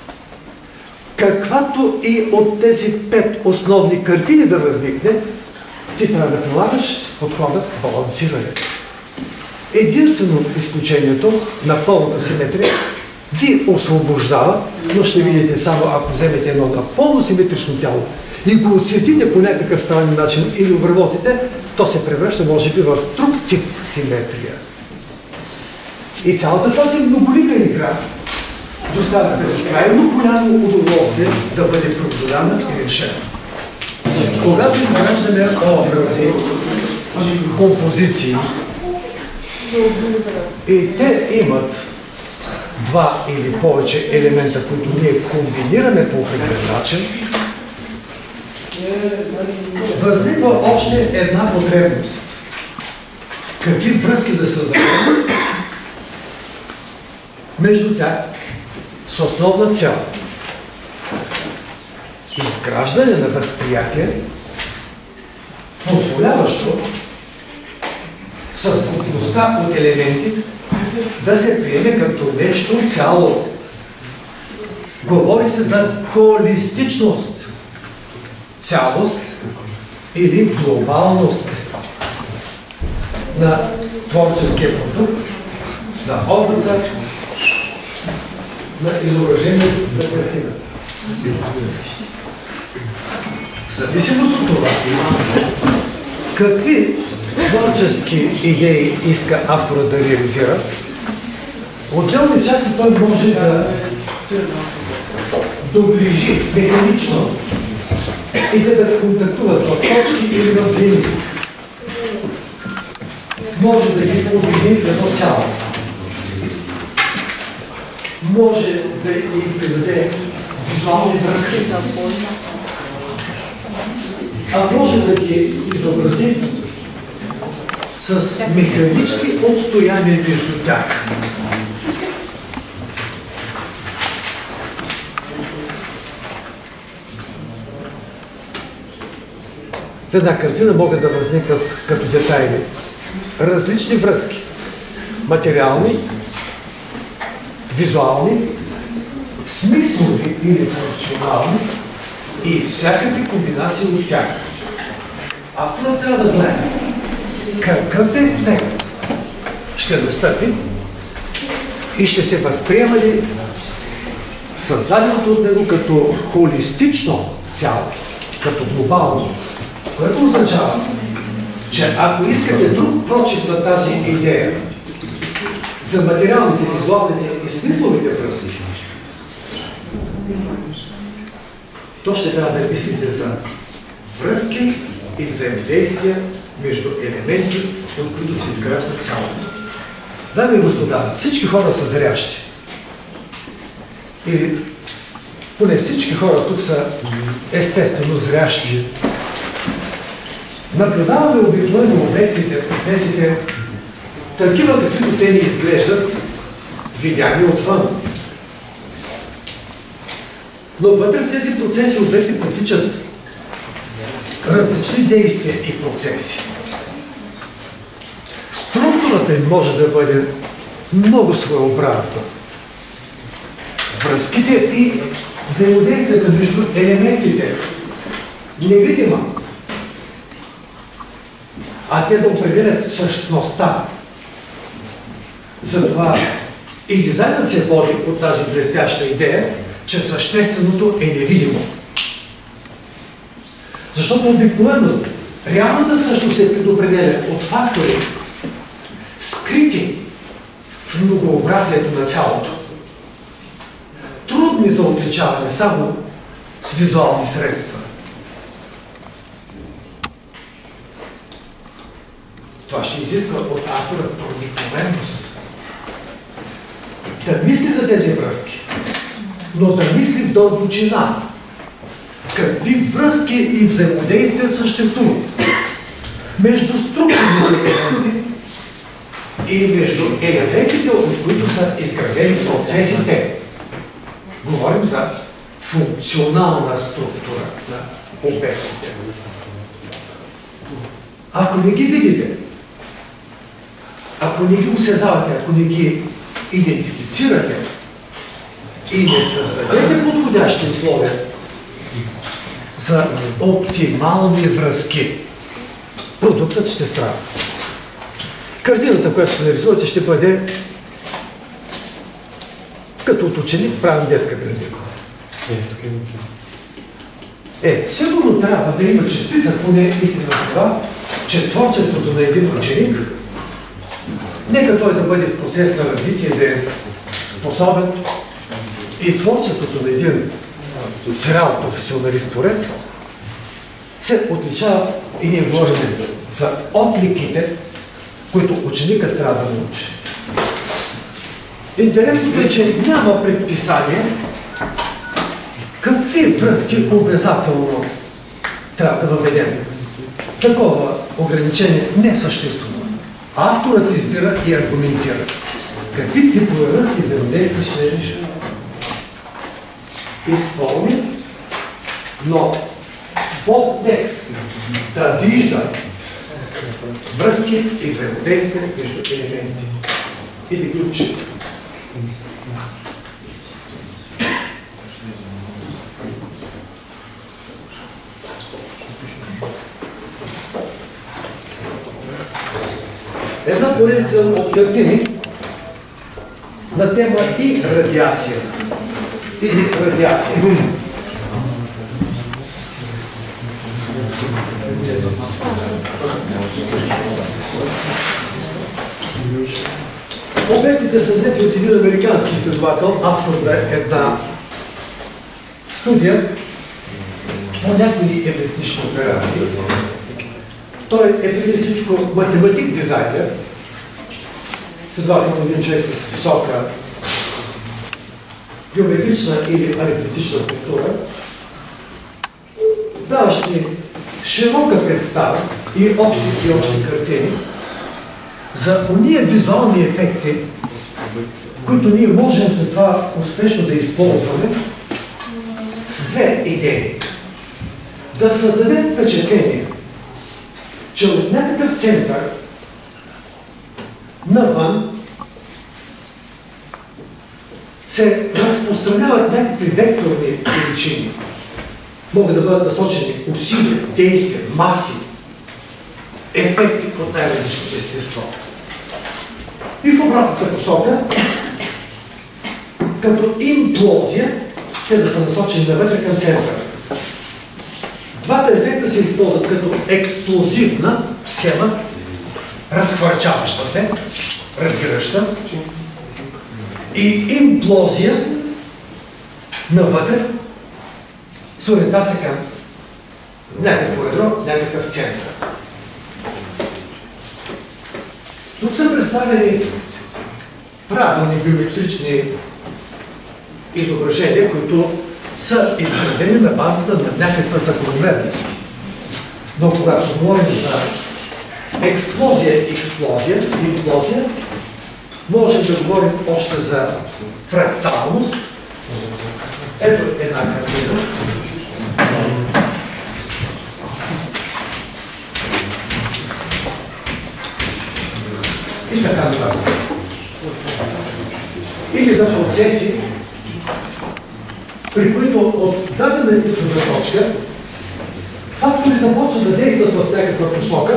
Каквато и от тези пет основни картини да възникне, ти трябва да прилагаш подхода балансиране. Единствено изключението на пълната симетрия ви освобождава, но ще видите само ако вземете едно напълно симетрично тяло и го отсветите по някакъв странен начин или обработите, то се превръща, може би, в друг тип симетрия. И цялата тази многолика игра доставя безкрайно голямо удоволствие да бъде преодоляна и решена. Когато изграждаме образи, композиции, и те имат два или повече елемента, които ние комбинираме по определен начин, възниква още една потребност. Какви връзки да създадем между тях с основна цел? Изграждане на възприятие, позволяващо съвкупността от елементи да се приеме като нещо цяло. Говори се за холистичност, цялост или глобалност на творческия продукт, на образа, на изображението на картината. В зависимост от това, какви творчески идеи иска автора да реализира, отделни части той може да доближи механично и да, да контактуват в точки или в линии. Може да ги обедини в едно цяло. Може да им придаде визуални връзки, а може да ги изобрази с механични отстояния между тях. В една картина могат да възникнат като детайли различни връзки. Материални, визуални, смислови или функционални и всякакви комбинации от тях. Авторът трябва да знае какъв ефект ще настъпи и ще се възприема ли създаденото от него като холистично цяло, като глобално, което означава, че ако искате друг прочит на тази идея за материалните, визуалните и смисловите връзки, то ще трябва да мислите за връзки и взаимодействия между елементи, от които се изгражда цялото. Дами и господа, всички хора са зрящи. Или поне всички хора тук са естествено зрящи. Наблюдаваме обикновено обектите, процесите, такива каквито те ни изглеждат, видяни отвън. Но вътре в тези процеси обекти протичат различни действия и процеси. Структурата им може да бъде много своеобразна. Връзките и взаимодействията между елементите невидима, а те да определят същността. Затова и дизайнът се води от тази блестяща идея, че същественото е невидимо. Защото обикновено реалната същност се предопределя от фактори, скрити в многообразието на цялото. Трудни за отличаване само с визуални средства. Това ще изисква от автора проникновеност. Да мисли за тези връзки, но да мисли в дълбочина. Какви връзки и взаимодействия съществуват между структурните елементи и между елементите, от които са изградени процесите. Говорим за функционална структура на обектите. Ако не ги видите, ако не ги осезавате, ако не ги идентифицирате и не създадете подходящи условия за оптимални връзки, продуктът ще страда. Картината, която ще нарисувате, ще бъде като от ученик правим детска градина. Е, сигурно трябва да има частица, поне истина това, че творчеството на един ученик, нека той да бъде в процес на развитие, да е способен, и творчеството на един зрял професионалист-творец се отличава, и ние говорим за отликите, които ученикът трябва да научи. Интересното е, че няма предписание какви връзки обязателно трябва да въведем. Такова ограничение не съществува. Авторът избира и аргументира. Какви типове връзки взаимодействия ще реши? Изпълни, но подтекст да вижда връзки и взаимодействия между елементи и да ги учи. Една поредица от картини на тема и радиация. И радиация. Обектите са взети от един американски изследовател, автор на една студия по някои евристични операции. Той е преди всичко математик-дизайнер, следователно един човек с висока геометрична или аритметична култура, даващи широка представа и общи и общи картини за ония визуални ефекти, които ние можем за това успешно да използваме с две идеи. Да създадем впечатление, че от някакъв център навън се разпространяват някакви векторни величини. Могат да бъдат насочени усилия, действия, маси, ефекти от най-различното естество. И в обратната посока, като имплозия, те да са насочени навътре към центъра. Двата ефекта се използват като експлозивна схема, разхвърчаваща се, радираща, и имплозия навътре с ориентация към някакво ядро, някакъв център. Тук са представени правилни биометрични изображения, които са изградени на базата на някаква закономерност. Но когато говорим за експлозия и експлозия, имплозия, можем да говорим още за фракталност. Ето една картина. И така нататък. Или за процеси, при които от дадена изходна точка фактори започват да действат в някаква посока,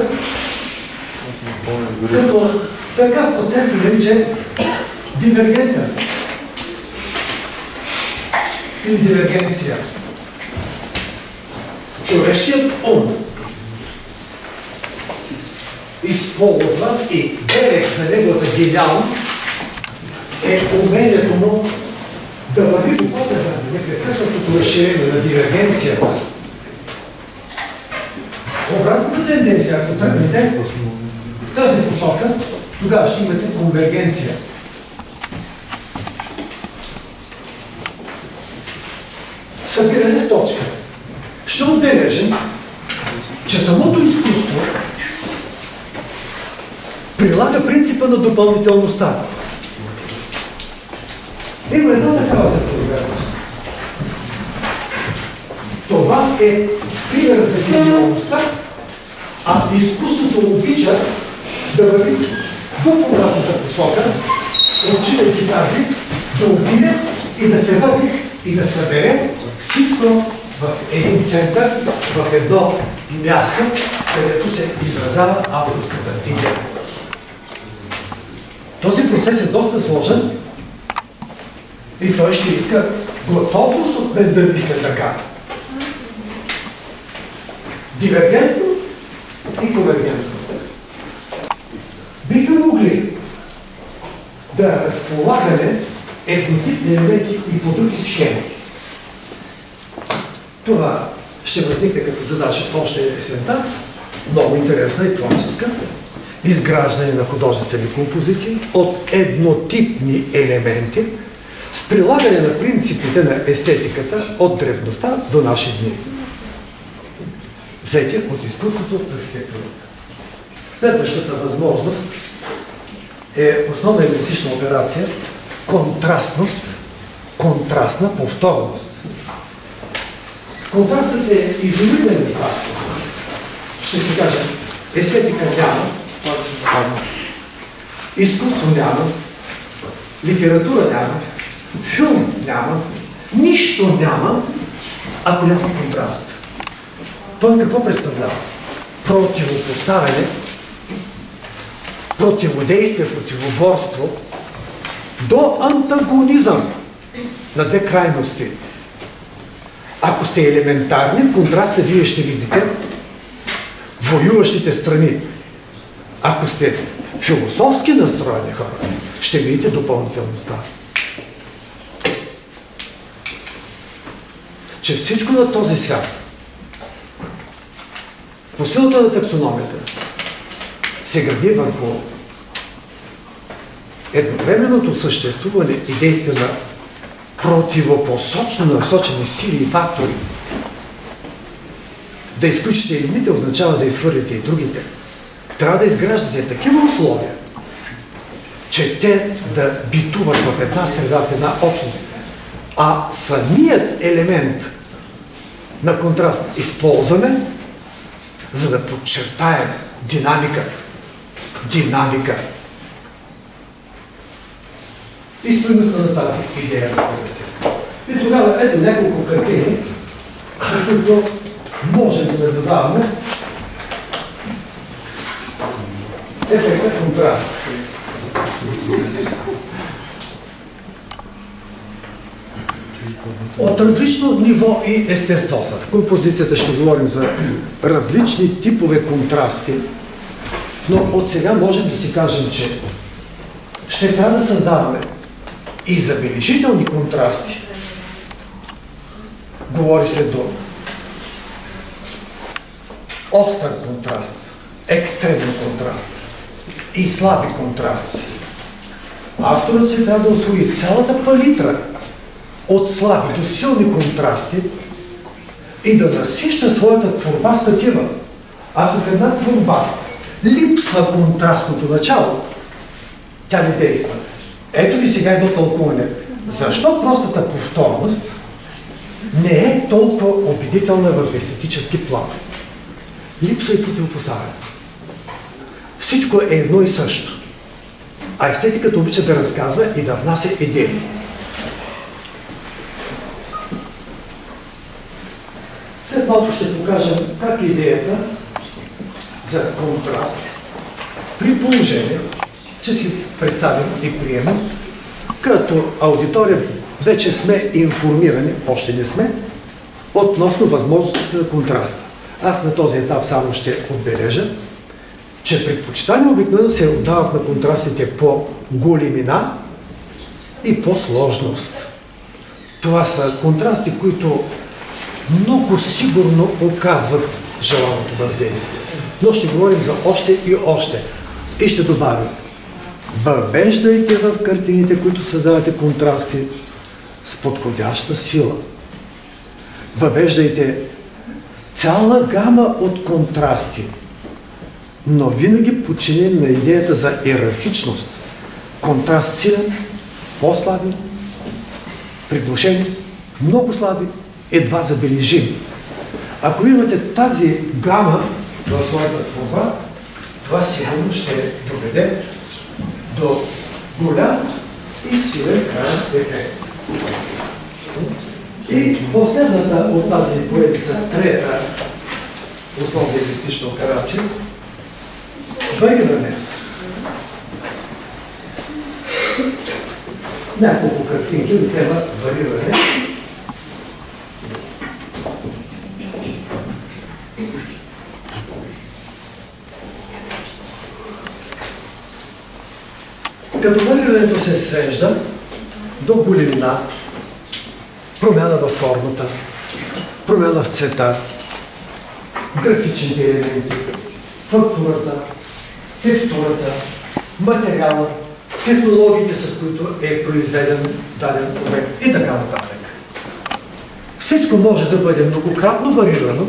като такъв процес се нарича дивергентен или дивергенция. Човешкият ум използва и берег за неговата гениалност е умението му да върви по пътя на непрекъснатото разширение на дивергенцията. Обратната тенденция, ако тръгнете в тази посока, тогава ще имате конвергенция. Събиране в точка. Ще отбележим, че самото изкуство прилага принципа на допълнителността. Има една такава закономерност. Това е пример за гениалността, а изкуството обича да върви в обратната посока, отчитайки тази, да отиде и да се върви и да събере всичко в един център, в едно място, където се изразява авторската идея. Този процес е доста сложен и той ще иска готовност от мен да мисля така. Дивергентно и конвергентно. Бихме могли да разполагаме еднотипни елементи и по други схеми. Това ще възникне като задача още есента, много интересна и творческа. Изграждане на художествени композиции от еднотипни елементи с прилагане на принципите на естетиката от древността до наши дни. Взети от изкуството от архитектурата. Следващата възможност е основна лингвистична операция контрастност, контрастна повторност. Контрастът е изолиран фактор. Ще си кажа, естетика няма, изкуство няма, литература няма, филм няма, нищо няма, ако няма контраст. Той какво представлява? Противопоставяне, противодействие, противоборство до антагонизъм на две крайности. Ако сте елементарни, в контраста вие ще видите воюващите страни. Ако сте философски настроени хора, ще видите допълнителността. Че всичко на този свят, по силата на таксономията, се гради върху едновременното съществуване и действие на противопосочно насочени сили и фактори. Да изключите едните означава да изхвърлите и другите. Трябва да изграждате такива условия, че те да битуват в една среда, в една общност. А самият елемент на контраст използваме, за да подчертаем динамика. Динамика. И стойността на тази идея, разбира се. И тогава ето няколко картини, на които можем да наблюдаваме ефекта контраст. От различно ниво и естество са. В композицията ще говорим за различни типове контрасти, но от сега можем да си кажем, че ще трябва да създаваме и забележителни контрасти. Говори се до остър контраст, екстремен контраст и слаби контрасти. Авторът си трябва да усвои цялата палитра от слаби до силни контрасти и да насища своята творба с такива. Ако в една творба липсва контрастното начало, тя не действа. Ето ви сега едно тълкуване. Защо простата повторност не е толкова убедителна в естетически план? Липсва и противопоставяне. Всичко е едно и също. А естетиката обича да разказва и да внася идеи. След малко ще покажем как е идеята за контраст при положение, че си представим и приемем, като аудитория вече сме информирани, още не сме, относно възможностите на контраста. Аз на този етап само ще отбележа, че предпочитания обикновено се отдават на контрастите по големина и по сложност. Това са контрасти, които много сигурно оказват желаното въздействие. Но ще говорим за още и още. И ще добавим, въвеждайте в картините, които създавате контрасти, с подходяща сила. Въвеждайте цяла гама от контрасти, но винаги подчинен на идеята за иерархичност. Контраст силен, по-слаби, приглушени, много слаби, едва забележим. Ако имате тази гама в своята творба, това сигурно ще доведе до голям и силен крайен ефект. И последната от тази поредица, трета основна лингвистична операция, вариране. Няколко картинки на тема вариране. като варирането се свежда до големина, промяна във формата, промяна в цвета, графичните елементи, фактурата, текстурата, материала, технологиите, с които е произведен даден обект и така нататък. Всичко може да бъде многократно варирано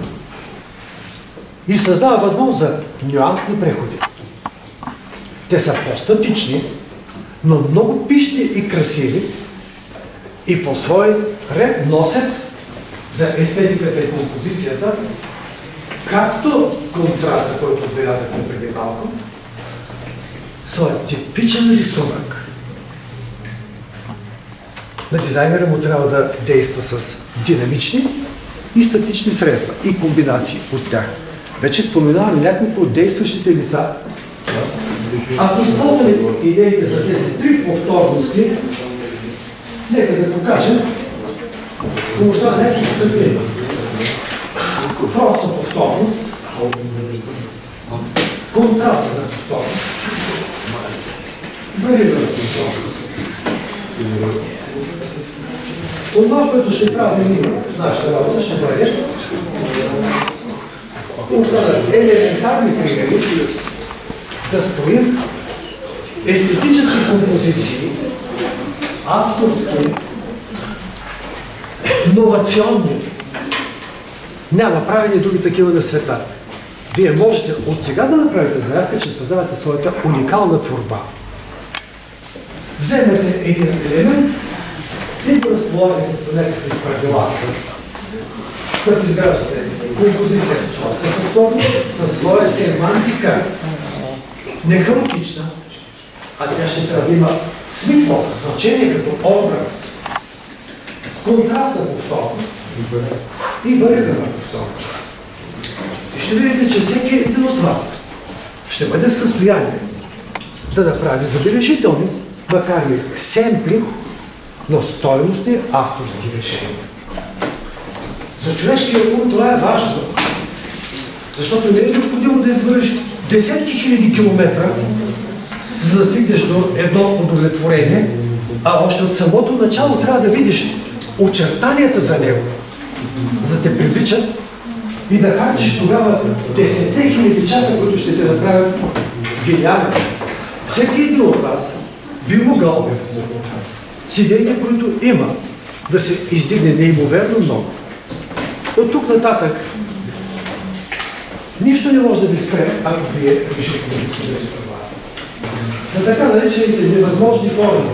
и създава възможност за нюансни преходи. Те са по-статични, но много пищи и красиви и по свой ред носят за естетиката и композицията, както контраста, който отбелязахме преди малко, своят типичен рисунък. На дизайнера му трябва да действа с динамични и статични средства и комбинации от тях. Вече споменаваме няколко от действащите лица. Ако използваме идеите за тези три повторности, нека да покажем помощта на някакви тъпени. Просто повторност, контраст на повторност, варирана повторност. Това, което ще правим ние в нашата работа, ще бъде помощта на елементарни примери да строим естетически композиции, авторски, новационни. Няма правени други такива на света. Вие можете от сега да направите заявка, че създавате своята уникална творба. Вземете един елемент и го разполагате по някакви правила. Като изграждате композиция с чувства повторно, със своя семантика, не хаотична, а тя ще трябва да има смисъл, значение като образ, с контрастна повторност и варирана повторност. И ще видите, че всеки един от вас ще бъде в състояние да направи забележителни, макар и семпли, но стойностни авторски решения. За човешкия ум това е важно, защото не е необходимо да извървиш десетки хиляди километра, за да стигнеш до едно удовлетворение, а още от самото начало трябва да видиш очертанията за него, за да те привличат и да харчиш тогава десетте хиляди часа, които ще те направят гениален. Всеки един от вас би могъл с идеите, които има, да се издигне неимоверно много. От тук нататък нищо не може да ви спре, ако вие решите да ви създадете това. За така наречените невъзможни форми.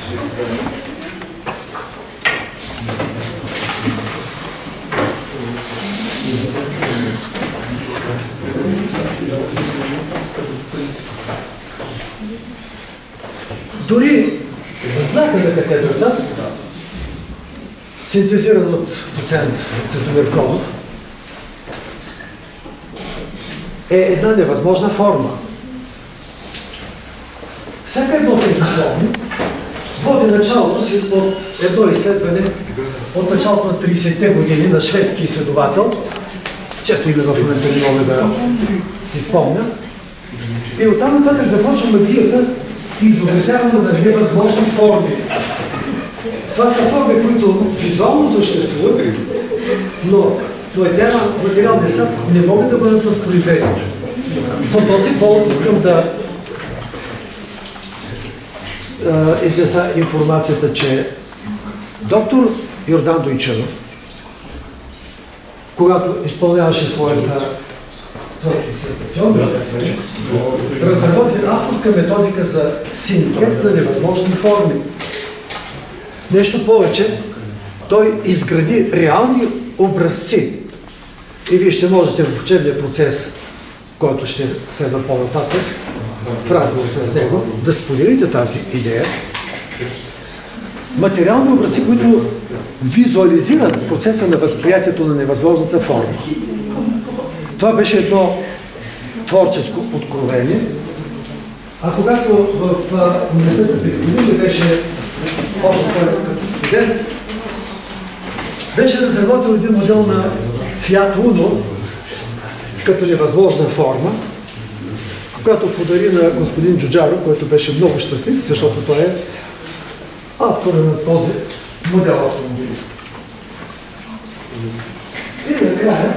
Дори знака на катедрата, синтезиран от доцент Цветомир Конов, е една невъзможна форма. Всяка едно от тези форми води началото си от едно изследване от началото на тридесетте години на шведски изследовател, чето име в момента не мога да си спомня. И оттам нататък започва магията и изобретяване на невъзможни форми. Това са форми, които визуално съществуват, но материалния съд не могат да бъдат възпроизведени. По този повод искам да uh, изнеса информацията, че доктор Йордан Дойчанов, когато изпълняваше своята разработи авторска методика за синтез на невъзможни форми. Нещо повече, той изгради реални образци. И вие ще можете в учебния процес, който ще следва по-нататък, в разговор с него, да споделите тази идея. Материални образци, които визуализират процеса на възприятието на невъзможната форма. Това беше едно творческо откровение. А когато в университета при Ходили беше още като студент, беше разработил един модел на Fiat Uno като невъзможна форма която подари на господин Джуджаро, който беше много щастлив, защото той е автор на този модел автомобили. И накрая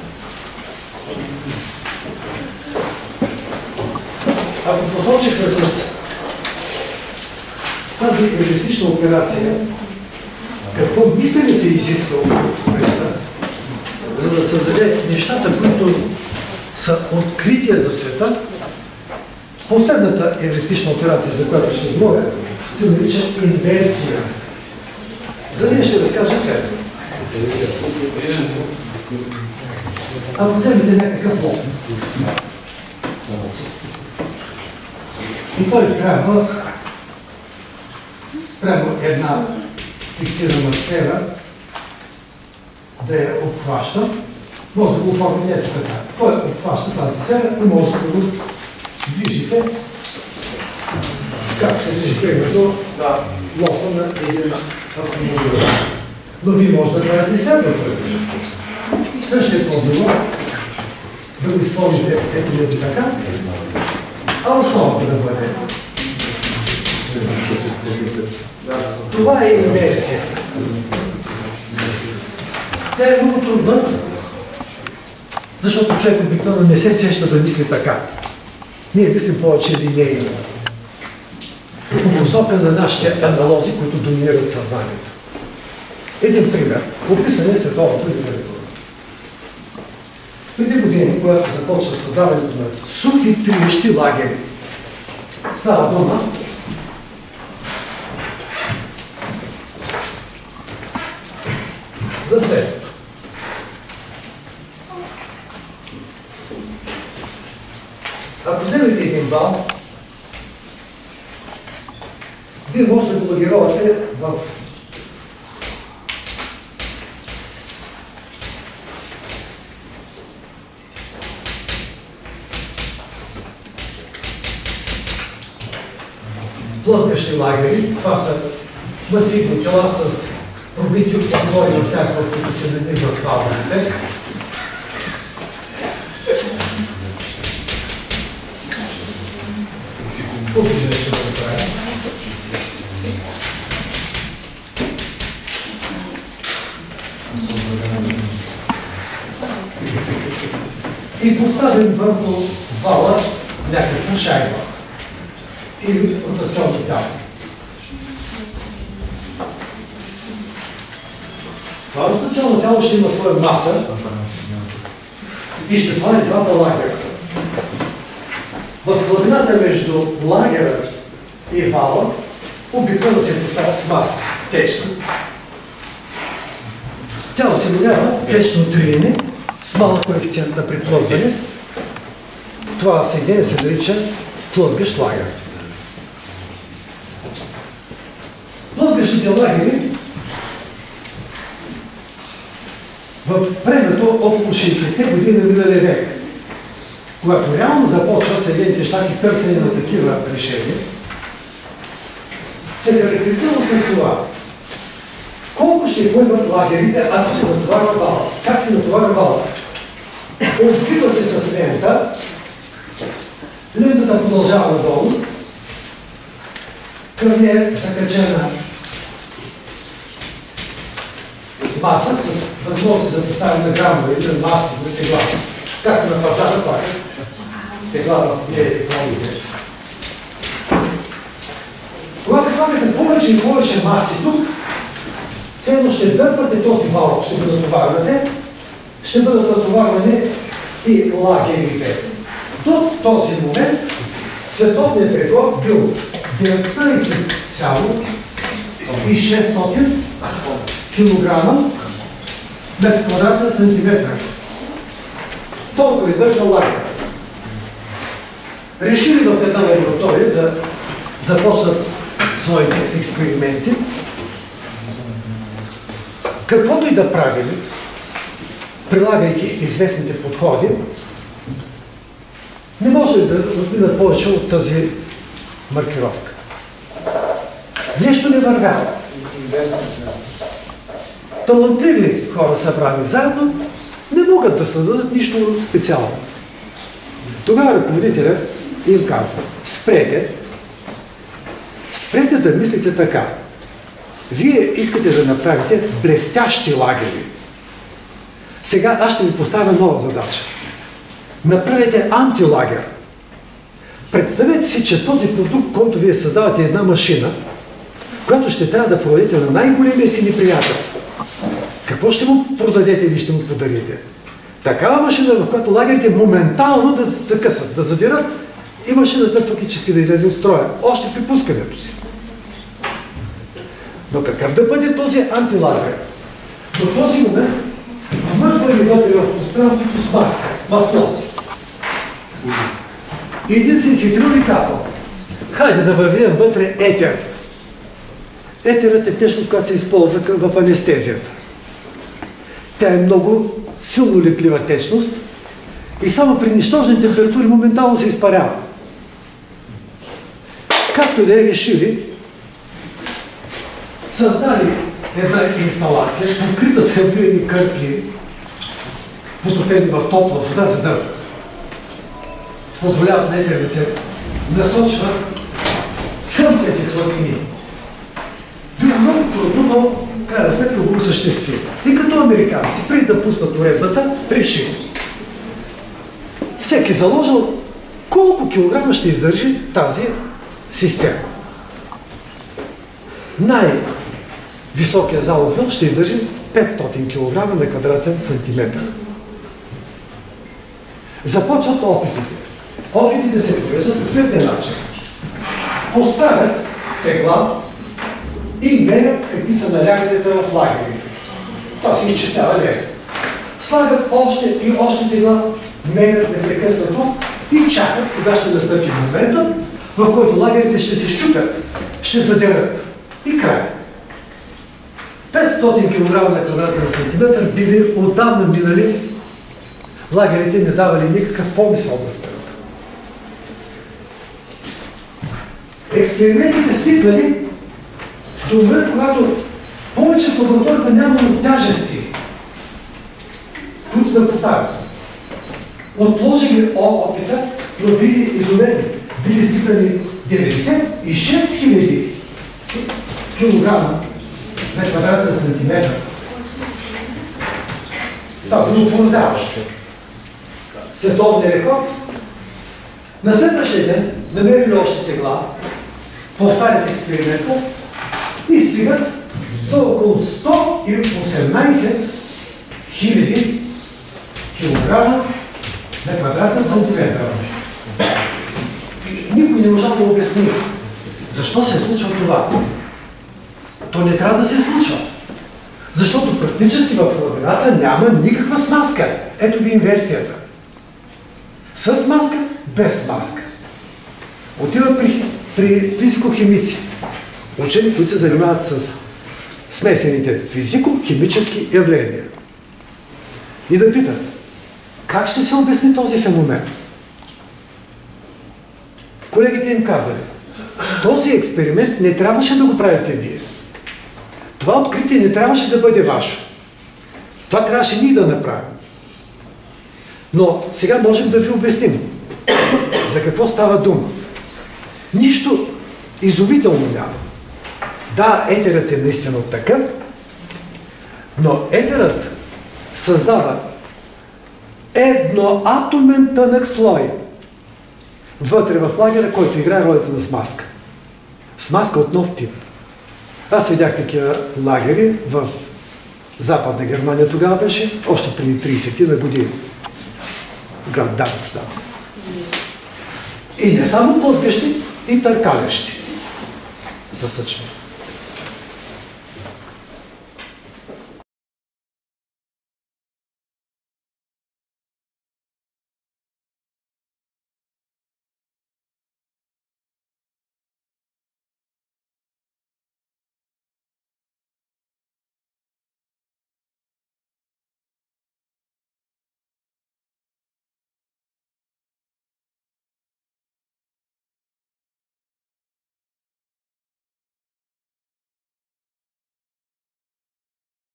ако посочихме с тази реалистична операция, какво мислене се изисква от Твореца, за да създаде нещата, които са открития за света, последната реалистична операция, за която ще говоря, се нарича инверсия. За нея ще разкажа следно. Ако вземете някакъв лоб, и той трябва спрямо една фиксирана сфера да я обхваща, може да го оформи ето така. Той обхваща тази сфера и може да го движите, както се движи примерно лоса на един автомобил. Но вие може да правите следното. Същия този лоб да го използвате ето ето така, а основата да бъде. Това е инверсия. Тя е много трудна, защото човек обикновено не се сеща да мисли така. Ние мислим повече линейно. По посока на нашите аналози, които доминират съзнанието. Един пример. Описане световното литература. Преди години, когато започва създаването на сухи триещи лагери, става дума за следното. Ако вземете един бал, вие можете да го лагировате в плъзгащи лагери. Това са масивни тела с пробити отвори в тях, в които се нанизва свалбаните. Тук ще го направя. И поставим върху вала някаква шайба или ротационно тяло. Това ротационно тяло ще има своя маса и ще прави двата лагера. В главината между лагера и вала обикновено се поставя с маса, течна. Тя осигурява течно триене с малък коефициент на приплъзване. Това съединение се нарича плъзгащ лагер. Плъзгащите лагери в времето около шейсетте години на миналия век, когато реално започва Съединените щати търсене на такива решения, се характеризира с това колко ще поемат лагерите, ако се натоварва вала. Как се натоварва вала? Открива се с лента, лентата продължава надолу, към нея е закачена маса с възможност да поставим на грамове или на маси, на тегла. Както на пазара, това е тегла в електроните. Когато слагате повече и повече маси тук, ценно ще дърпате този вал, ще го натоварвате, ще бъдат натоварвани и лагерите. До този момент световният рекорд бил деветнайсет цяло и шестстотин килограма метър квадратен сантиметър. Толкова издържа лагер. Решили в една лаборатория да започнат своите експерименти. Каквото и да правили, прилагайки известните подходи, не може да отминат повече от тази маркировка. Нещо не вървява. Талантливи хора събрани заедно не могат да създадат нищо специално. Тогава ръководителят и им казва: спрете, спрете да мислите така. Вие искате да направите блестящи лагери. Сега аз ще ви поставя нова задача. Направете антилагер. Представете си, че този продукт, който вие създавате, е една машина, която ще трябва да продадете на най-големия си неприятел. Какво ще му продадете или ще му подарите? Такава машина, в която лагерите моментално да закъсат, да задират и машината фактически да излезе от строя, още при пускането си. Но какъв да бъде този антилагер? До този момент вмърква ли вътре в пространството с маска, масло. И един се изхитрил и казал: хайде да въведем вътре етер. Етерът е течност, която се използва в анестезията. Тя е много силно летлива течност и само при нищожни температури моментално се изпарява. Както да е решили, създали една инсталация, покрита с хабриени кърпи, потопени в топла вода, за да позволяват на етер да се насочва към тези слабини. Било много трудно, но крайна сметка го осъществи. И като американци, преди да пуснат уредбата, реши. Всеки заложил колко килограма ще издържи тази система. Най-високия залов бил ще издържи петстотин килограма на квадратен сантиметър. Започват опитите. Опитите се провеждат по следния начин. Поставят тегла и мерят какви са налягането в лагерите. Това се изчислява лесно. Слагат още и още тегла, мерят непрекъснато и чакат кога ще настъпи момента, в който лагерите ще се щупят, ще задерат. И край. петстотин килограма на квадратен сантиметър били отдавна минали, лагерите не давали никакъв помисъл да спрят. Експериментите стигнали до момент, когато повече в лабораторията нямало тяжести, които да поставят. Отложили опита, но били изумени. Били стигнали деветдесет и шест хиляди килограма на квадратен сантиметър. Това било поразяващо. Световния рекорд. На следващия ден намерили още тегла, повтарят експеримента и стигат до около сто и осемнадесет хиляди килограма на квадратен сантиметър. Никой не можа да обясни защо се случва това. То не трябва да се случва. Защото практически в лабораторията няма никаква смазка. Ето ви инверсията. С маска, без маска. Отиват при, при физико-химици. Учени, които се занимават с смесените физико-химически явления. И да питат: как ще се обясни този феномен? Колегите им казали: този експеримент не трябваше да го правите вие. Това откритие не трябваше да бъде ваше. Това трябваше ние да направим. Но сега можем да ви обясним за какво става дума. Нищо изумително няма. Да, етерът е наистина такъв, но етерът създава едноатомен тънък слой вътре в лагера, който играе ролята на смазка. Смазка от нов тип. Аз видях такива лагери в Западна Германия, тогава беше, още преди тридесет на години. Град Дармштадт. И не само плъзгащи, и търкалящи. Съсъчват.